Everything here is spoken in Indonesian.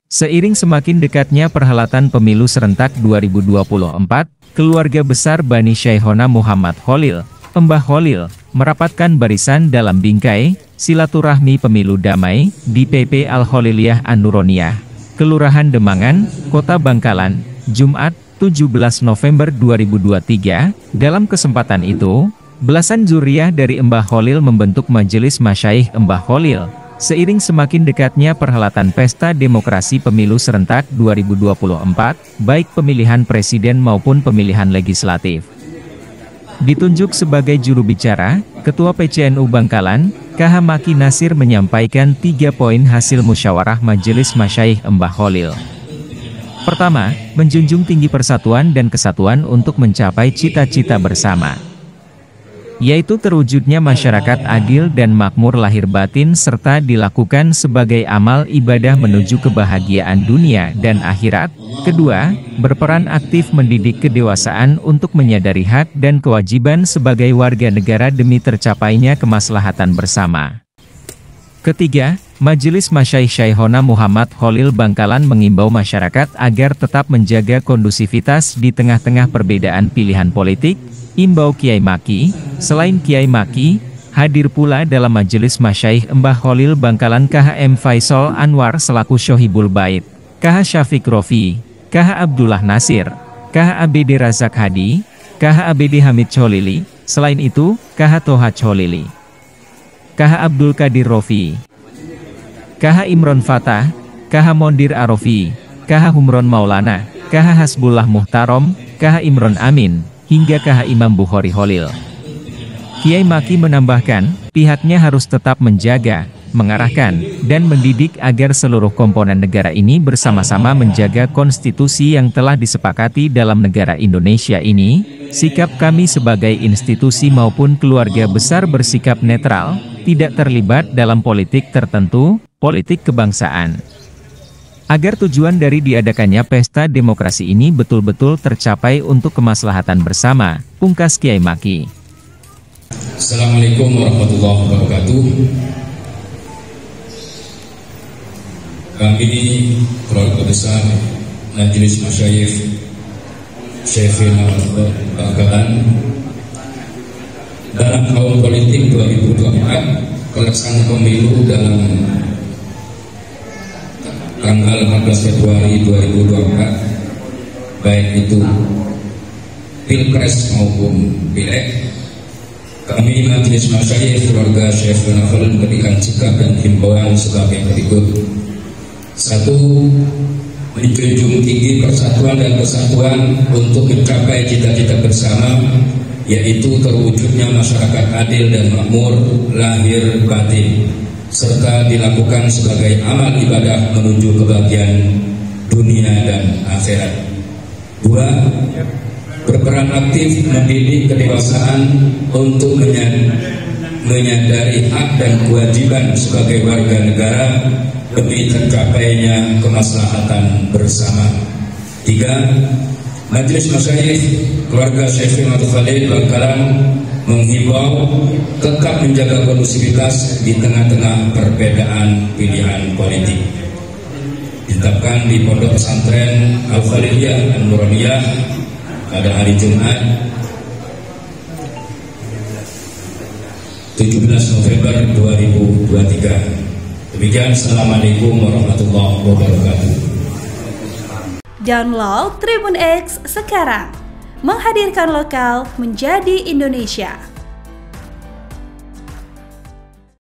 Seiring semakin dekatnya perhelatan pemilu serentak 2024, keluarga besar Bani Syaihona Muhammad Khalil, Mbah Khalil, merapatkan barisan dalam bingkai silaturahmi pemilu damai di PP Al-Khaliliyah An-Nuroniyah, Kelurahan Demangan, Kota Bangkalan, Jumat, 17 November 2023. Dalam kesempatan itu, belasan zuriyah dari Mbah Khalil membentuk Majelis Masyaikh Mbah Khalil. Seiring semakin dekatnya perhelatan pesta demokrasi pemilu serentak 2024, baik pemilihan presiden maupun pemilihan legislatif. Ditunjuk sebagai juru bicara, Ketua PCNU Bangkalan, KH Maki Nasir menyampaikan 3 poin hasil musyawarah Majelis Masyaikh Mbah Khalil. Pertama, menjunjung tinggi persatuan dan kesatuan untuk mencapai cita-cita bersama, yaitu terwujudnya masyarakat adil dan makmur lahir batin serta dilakukan sebagai amal ibadah menuju kebahagiaan dunia dan akhirat. Kedua, berperan aktif mendidik kedewasaan untuk menyadari hak dan kewajiban sebagai warga negara demi tercapainya kemaslahatan bersama. Ketiga, Majelis Masyaikh Syaihona Muhammad Khalil Bangkalan mengimbau masyarakat agar tetap menjaga kondusivitas di tengah-tengah perbedaan pilihan politik. Imbau Kiai Maki. Selain Kiai Maki, hadir pula dalam Majelis Masyaikh Mbah Khalil Bangkalan KH Faisal Anwar selaku Syohibul Bait, KH Syafiq Rofi, KH Abdullah Nasir, KH ABD Razak Hadi, KH ABD Hamid Cholili. Selain itu, KH Toha Cholili, KH Abdul Qadir Rofi, KH Imron Fatah, KH Mondir Arofi, KH Humron Maulana, KH Hasbullah Muhtarom, KH Imron Amin, hingga KH Imam Bukhari Khalil. Kiai Maki menambahkan, pihaknya harus tetap menjaga, mengarahkan, dan mendidik agar seluruh komponen negara ini bersama-sama menjaga konstitusi yang telah disepakati dalam negara Indonesia ini. Sikap kami sebagai institusi maupun keluarga besar bersikap netral, tidak terlibat dalam politik tertentu, politik kebangsaan, agar tujuan dari diadakannya pesta demokrasi ini betul-betul tercapai untuk kemaslahatan bersama, pungkas Kiai Maki. Assalamualaikum warahmatullahi wabarakatuh. Kami keluarga besar Majelis Masyaikh Syaihona Bangkalan dalam tahun politik 2024, pelaksanaan pemilu dalam tanggal 14 Februari 2024, baik itu Pilpres maupun Pileg, kami Majelis Masyaikh keluarga Syaihona Khalil memberikan sikap dan himbauan sebagai berikut. 1. Menjunjung tinggi persatuan dan kesatuan untuk mencapai cita-cita bersama, yaitu terwujudnya masyarakat adil dan makmur lahir batin, serta dilakukan sebagai amal ibadah menuju kebahagiaan dunia dan akhirat. 2. Berperan aktif mendidik kedewasaan untuk menyadari hak dan kewajiban sebagai warga negara demi tercapainya kemaslahatan bersama. 3. Majelis Masyaikh keluarga Syaihona Khalil Bangkalan menghimbau tetap menjaga kondusivitas di tengah-tengah perbedaan pilihan politik. Ditetapkan di Pondok Pesantren Al-Khaliliyah An-Nuroniyah pada hari Jumat 17 November 2023. Demikian, Assalamualaikum warahmatullahi wabarakatuh. Download Tribun X sekarang, menghadirkan lokal menjadi Indonesia.